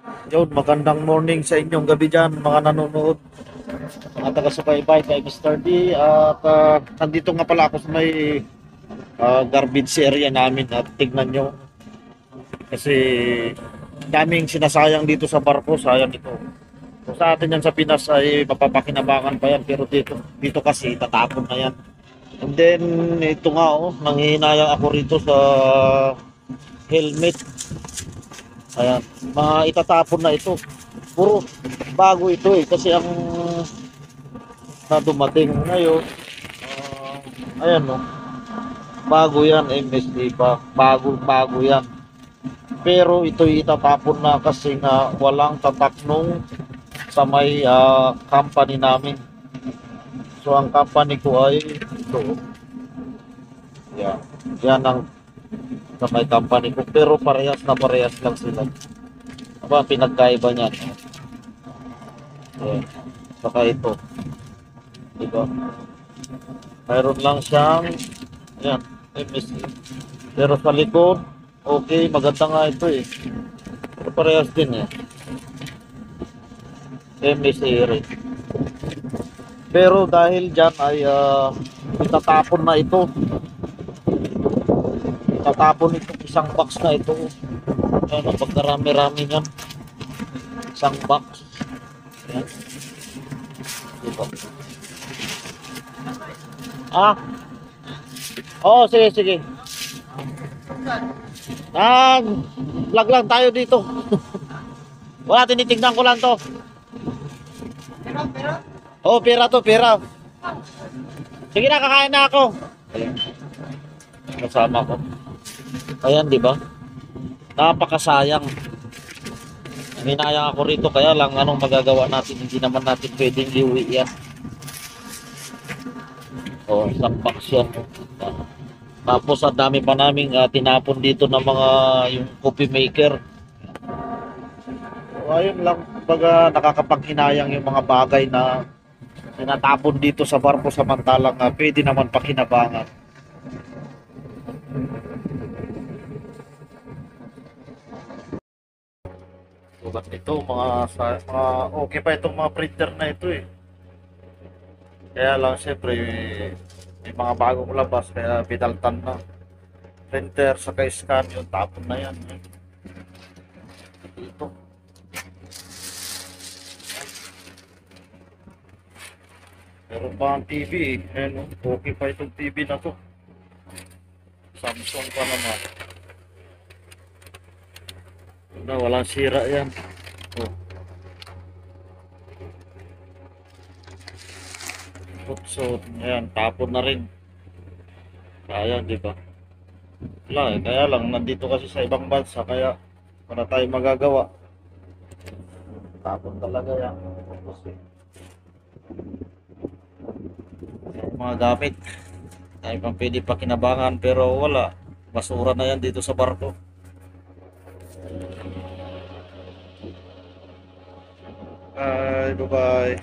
Yun, magandang morning sa inyong gabi dyan, mga nanonood, mga taga-subaybay kay Mr. D. At nandito nga pala ako sa may garbage area namin at tignan nyo. Kasi daming sinasayang dito sa barko, sayang ito. Kung sa atin yan sa Pinas ay mapapakinabangan pa yan, pero dito kasi tatapon na yan. And then, ito nga nanghihinayang ako rito sa helmet. Ayan, itatapon na ito. Puro bago ito kasi ang na dumating ngayon, ayan bago yan, MSD pa, bago yan. Pero ito itatapon na kasi nga walang tatak nung sa may company namin. So ang company ko ay ito. Yan, yan ang sa may company ko, pero parehas lang sila. Aba, pinagkaiba niyan. Ayan. Saka ito. Diba? Mayroon lang siyang ayan, MSA. Pero sa likod, okay, maganda nga ito eh. Pero parehas din eh. MSA rin. Pero dahil dyan ay itatapon na ito. Itatapon itong isang box na ito. Ayan, pagkarami-rami yan. Isang box. Ayan. Diba? Oo, sige, sige. Vlog lang tayo dito. Wala, tinitignan ko lang to. Oo, pera to, pera. Sige na, kakain na ako. Ayan. Kasama ko. Ayan, di ba? Napakasayang. Hinayang ako rito, kaya lang anong magagawa natin? Hindi naman natin pwedeng iuwi yan. O, isang box yan. Tapos ang dami pa naming tinapon dito ng mga yung coffee maker. So, ayun lang, baga nakakapanghinayang yung mga bagay na tinatapon dito sa barko samantalang pwede naman pakinabangan. Tulad nito, mga okay pa itong mga printer na ito eh. Kaya lang siyempre may mga bagong labas kaya pinaltan na. Printer saka scan yung tapon na yan. Dito. Meron pa ang TV eh. Ayan, okay pa itong TV na to. Samsung pa naman. Walang sira yan. Oh. So, ayan, tapon na rin. Sayang, di ba? Wala, kaya lang, nandito kasi sa ibang bansa, kaya wala tayong magagawa. Tapon talaga yan. Mga gamit. Ay pang pwede pakinabangan, pero wala. Basura na yan dito sa barko. Bye, bye-bye.